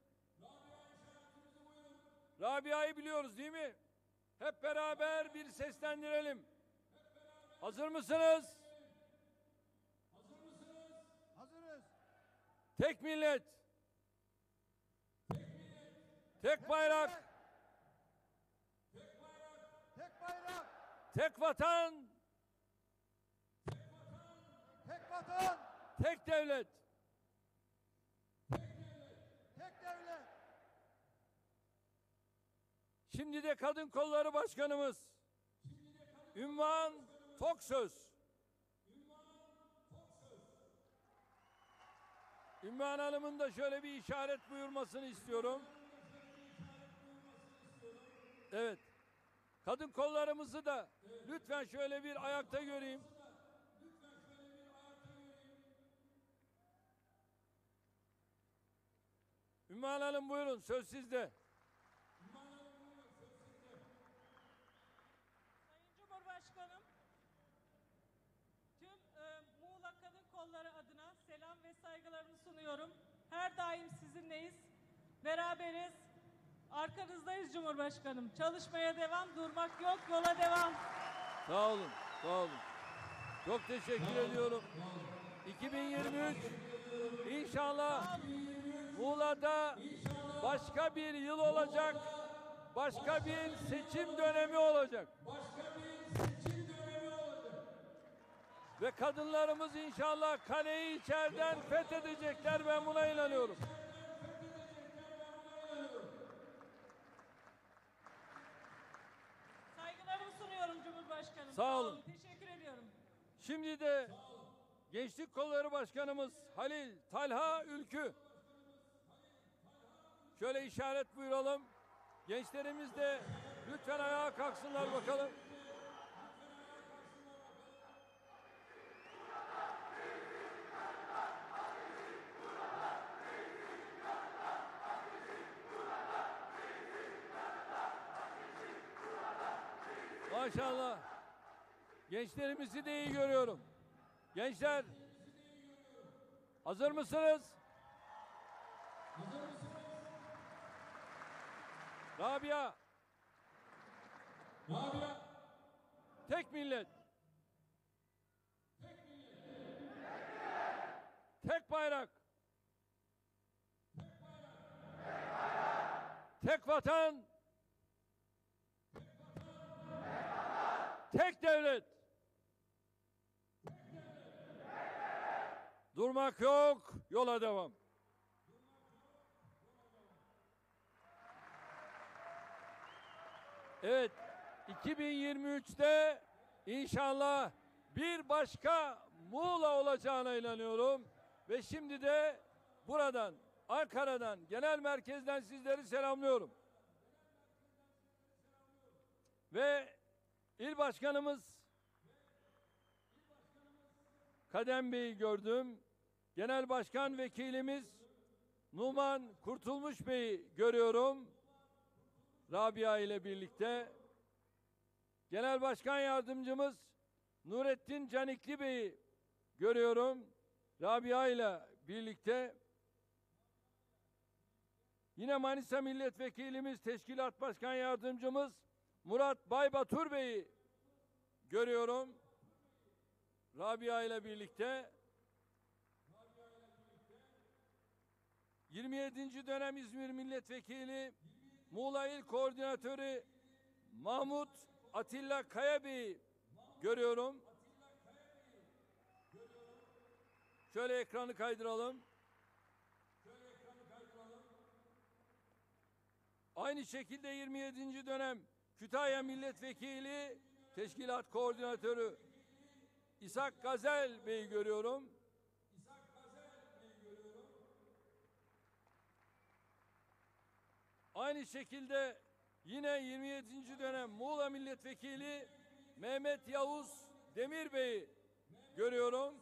Rabia'yı biliyoruz değil mi? Hep beraber bir seslendirelim. Hazır mısınız? Hazır mısınız? Hazırız. Tek millet. Tek bayrak. Tek bayrak. Tek vatan. Tek vatan. Tek devlet. Tek devlet. Şimdi de Kadın Kolları Başkanımız Ünvan Toksöz. Ünvan Hanım'ın da şöyle bir işaret buyurmasını istiyorum. Evet. Kadın kollarımızı da lütfen şöyle bir ayakta göreyim. Ünvan Hanım buyurun, söz sizde. Sayın Cumhurbaşkanım, tüm e, Muğla Kadın Kolları adına selam ve saygılarımı sunuyorum. Her daim sizinleyiz, beraberiz, arkanızdayız Cumhurbaşkanım. Çalışmaya devam, durmak yok, yola devam. Sağ olun, sağ olun. Çok teşekkür ediyorum. iki bin yirmi üç inşallah Muğla'da başka bir yıl olacak, başka bir seçim dönemi olacak. Ve kadınlarımız inşallah kaleyi içeriden fethedecekler, ben buna inanıyorum. Saygılarımı sunuyorum Cumhurbaşkanım. Sağ olun. Teşekkür ediyorum. Şimdi de Gençlik Kolları Başkanımız Halil Talha Ülkü. Şöyle işaret buyuralım. Gençlerimiz de lütfen ayağa kalksınlar bakalım. Maşallah. Gençlerimizi de iyi görüyorum. Gençler, hazır mısınız? Hazır mısınız? Rabia. Rabia. Tek millet. Tek millet. Tek bayrak. Tek bayrak. Tek bayrak. Tek vatan. Tek vatan. Tek devlet. Tek devlet. Durmak yok, yola devam. Evet, iki bin yirmi üçte inşallah bir başka Muğla olacağına inanıyorum. Ve şimdi de buradan, Ankara'dan, genel merkezden sizleri selamlıyorum. Ve İl Başkanımız Kadem Bey'i gördüm. Genel Başkan Vekilimiz Numan Kurtulmuş Bey'i görüyorum. Rabia ile birlikte. Genel Başkan Yardımcımız Nurettin Canikli Bey'i görüyorum. Rabia ile birlikte. Yine Manisa Milletvekilimiz, Teşkilat Başkan Yardımcımız Murat Baybatur Bey'i görüyorum. Rabia ile birlikte. yirmi yedinci dönem İzmir Milletvekili Muğla İl Koordinatörü Mahmut Atilla Kaya Bey'i görüyorum. Şöyle ekranı kaydıralım. Aynı şekilde yirmi yedinci dönem Kütahya Milletvekili Teşkilat Koordinatörü İshak Gazel Bey'i görüyorum. Aynı şekilde yine yirmi yedinci dönem Muğla Milletvekili Mehmet Yavuz Demir Bey'i görüyorum.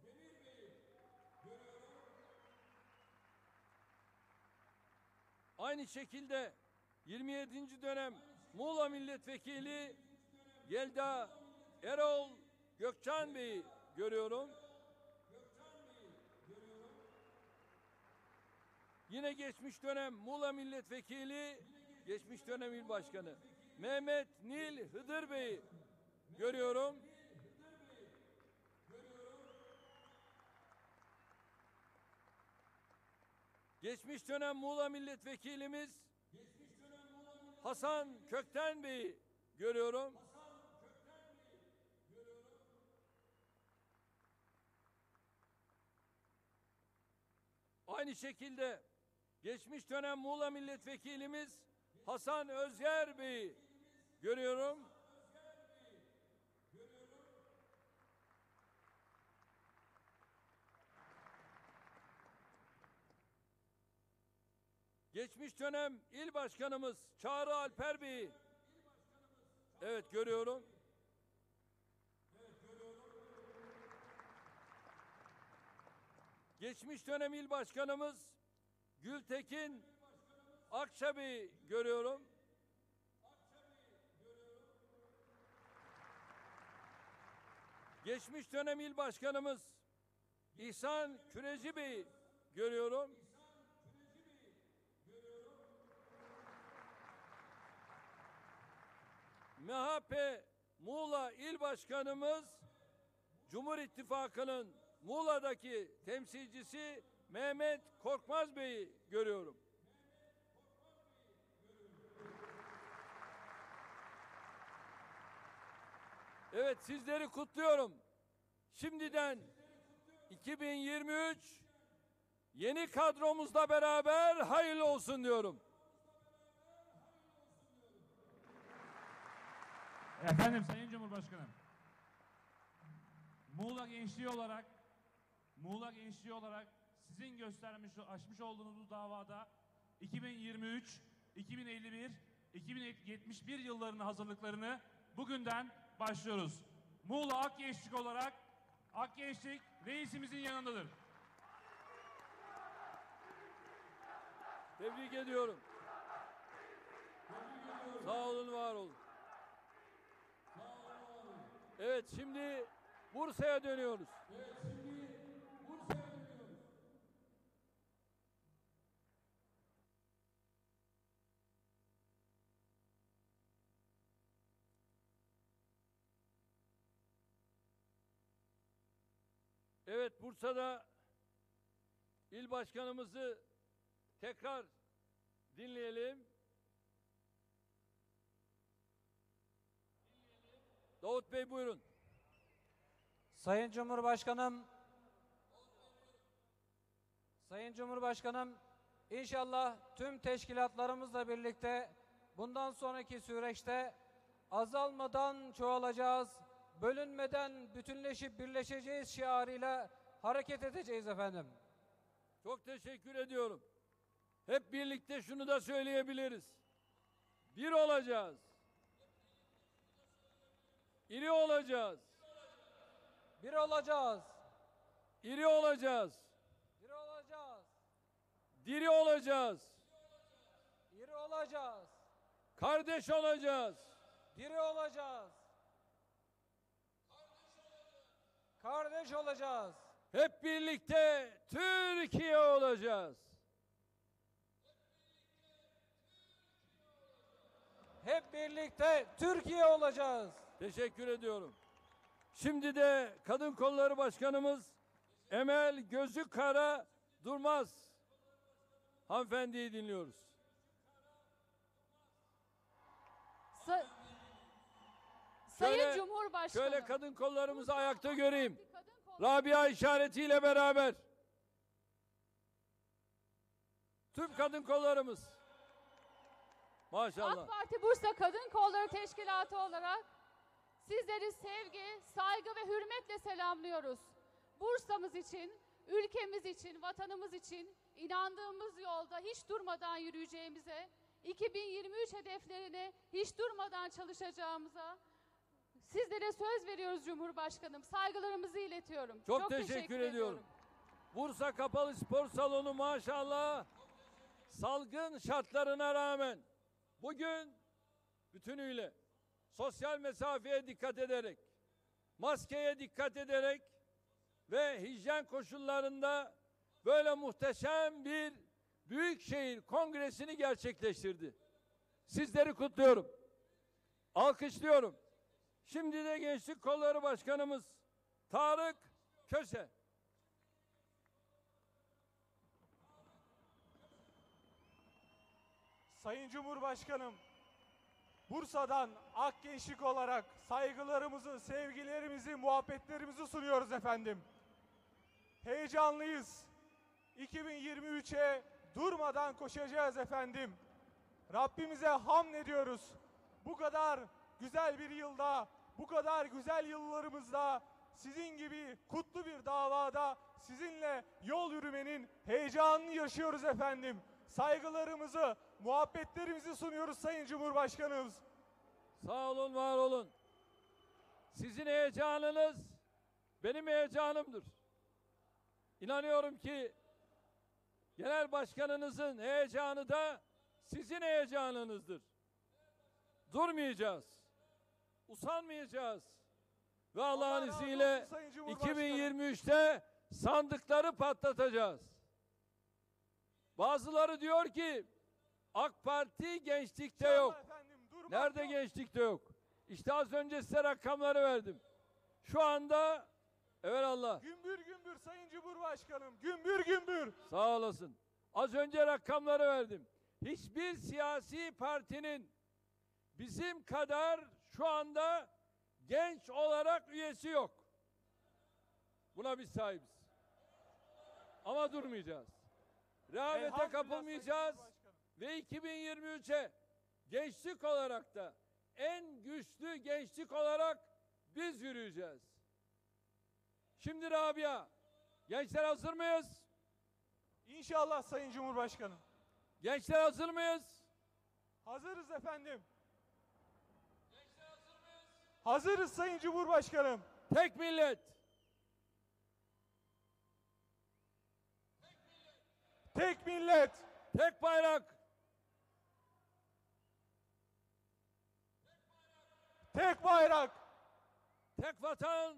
Aynı şekilde yirmi yedinci dönem Muğla Milletvekili Yelda Erol Gökçen Bey'i görüyorum. Yine geçmiş dönem Muğla Milletvekili, geçmiş dönem İl Başkanı Mehmet Nil Hıdır Bey'i görüyorum. Geçmiş dönem Muğla Milletvekilimiz Hasan Kökten Bey'i görüyorum. Aynı şekilde geçmiş dönem Muğla Milletvekilimiz Hasan Özyer Bey'i görüyorum. Geçmiş dönem İl Başkanımız Çağrı Alper Bey'i evet görüyorum. Geçmiş dönem İl Başkanımız Gültekin Akça Bey'i görüyorum. Geçmiş dönem İl Başkanımız İhsan Küreci Bey'i görüyorum. M H P Muğla İl Başkanımız Cumhur İttifakı'nın Muğla'daki temsilcisi Mehmet Korkmaz Bey'i görüyorum. Evet, sizleri kutluyorum. Şimdiden iki bin yirmi üç yeni kadromuzla beraber hayırlı olsun diyorum. Efendim Sayın Cumhurbaşkanım, Muğla gençliği olarak Muğla gençliği olarak sizin göstermiş, açmış olduğunuz bu davada iki bin yirmi üç, iki bin elli bir, iki bin yetmiş bir yıllarının hazırlıklarını bugünden başlıyoruz. Muğla Ak Gençlik olarak Ak Gençlik reisimizin yanındadır. Tebrik ediyorum. Sağ olun, var olun. Evet, şimdi Bursa'ya dönüyoruz. Evet, şimdi Bursa'ya dönüyoruz. Evet, Bursa'da il başkanımızı tekrar dinleyelim. Davut Bey buyurun. Sayın Cumhurbaşkanım, Sayın Cumhurbaşkanım, inşallah tüm teşkilatlarımızla birlikte bundan sonraki süreçte azalmadan çoğalacağız, bölünmeden bütünleşip birleşeceğiz şiarıyla hareket edeceğiz efendim. Çok teşekkür ediyorum. Hep birlikte şunu da söyleyebiliriz. Bir olacağız. İri olacağız. Bir olacağız. İri olacağız. Bir olacağız. Diri olacağız. İri olacağız. Kardeş olacağız. Diri olacağız. kardeş olacağız. Hep birlikte Türkiye olacağız. Hep birlikte Türkiye olacağız. Teşekkür ediyorum. Şimdi de Kadın Kolları Başkanımız Emel Gözü Kara Durmaz hanımefendiyi dinliyoruz. Sa- Sayın Şöyle- Cumhurbaşkanı. Şöyle kadın kollarımızı ayakta göreyim. Rabia işaretiyle beraber. Tüm kadın kollarımız. Maşallah. AK Parti Bursa Kadın Kolları Teşkilatı olarak sizleri sevgi, saygı ve hürmetle selamlıyoruz. Bursa'mız için, ülkemiz için, vatanımız için inandığımız yolda hiç durmadan yürüyeceğimize, iki bin yirmi üç hedeflerine hiç durmadan çalışacağımıza sizlere söz veriyoruz Cumhurbaşkanım. Saygılarımızı iletiyorum. Çok, teşekkür, ediyorum. Bursa Kapalı Spor Salonu maşallah salgın şartlarına rağmen bugün bütünüyle sosyal mesafeye dikkat ederek, maskeye dikkat ederek ve hijyen koşullarında böyle muhteşem bir Büyükşehir Kongresi'ni gerçekleştirdi. Sizleri kutluyorum. Alkışlıyorum. Şimdi de Gençlik Kolları Başkanımız Tarık Köse. Sayın Cumhurbaşkanım, Bursa'dan Ak Gençlik olarak saygılarımızı, sevgilerimizi, muhabbetlerimizi sunuyoruz efendim. Heyecanlıyız. iki bin yirmi üçe durmadan koşacağız efendim. Rabbimize hamd ediyoruz. Bu kadar güzel bir yılda, bu kadar güzel yıllarımızda sizin gibi kutlu bir davada sizinle yol yürümenin heyecanını yaşıyoruz efendim. Saygılarımızı, muhabbetlerimizi sunuyoruz Sayın Cumhurbaşkanımız. Sağ olun, var olun. Sizin heyecanınız benim heyecanımdır. İnanıyorum ki Genel Başkanınızın heyecanı da sizin heyecanınızdır. Durmayacağız. Usanmayacağız. Ve Allah'ın razı izniyle olsun Sayın Cumhurbaşkanım. iki bin yirmi üçte sandıkları patlatacağız. Bazıları diyor ki AK Parti gençlikte yok. Efendim, durmak Nerede yok. gençlikte yok? İşte az önce size rakamları verdim. Şu anda evelallah. Gümbür gümbür Sayın Cumhurbaşkanım, gümbür gümbür. Sağ olasın. Az önce rakamları verdim. Hiçbir siyasi partinin bizim kadar şu anda genç olarak üyesi yok. Buna biz sahibiz. Ama durmayacağız. Rehavete Elhamdülillah kapılmayacağız. Sayın Cumhurbaşkanım. Ve iki bin yirmi üçe gençlik olarak da en güçlü gençlik olarak biz yürüyeceğiz. Şimdi Rabia, gençler hazır mıyız? İnşallah Sayın Cumhurbaşkanım. Gençler hazır mıyız? Hazırız efendim. Hazırız Sayın Cumhurbaşkanım. Tek millet, Tek millet, tek bayrak, tek bayrak, tek vatan,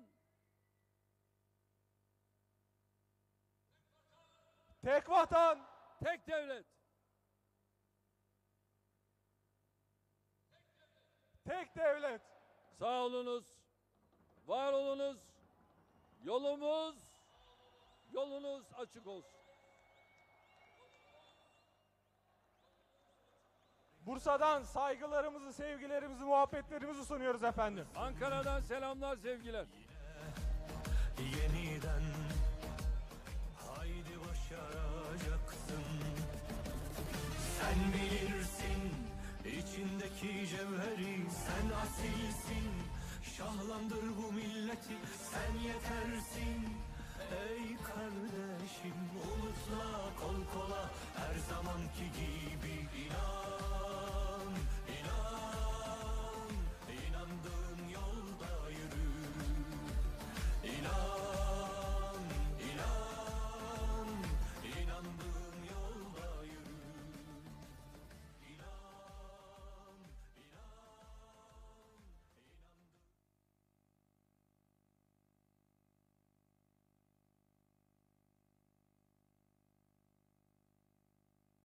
tek vatan, tek devlet. tek devlet. Sağ olunuz, var olunuz, yolumuz, yolunuz açık olsun. Bursa'dan saygılarımızı, sevgilerimizi, muhabbetlerimizi sunuyoruz efendim. Ankara'dan selamlar, sevgiler. Yeniden haydi başaracaksın. Sen bilirsin içindeki cevheri, sen asilsin. Şahlandır bu milleti, sen yetersin. Ey kardeşim, unutma kol kola her zamanki gibi inan.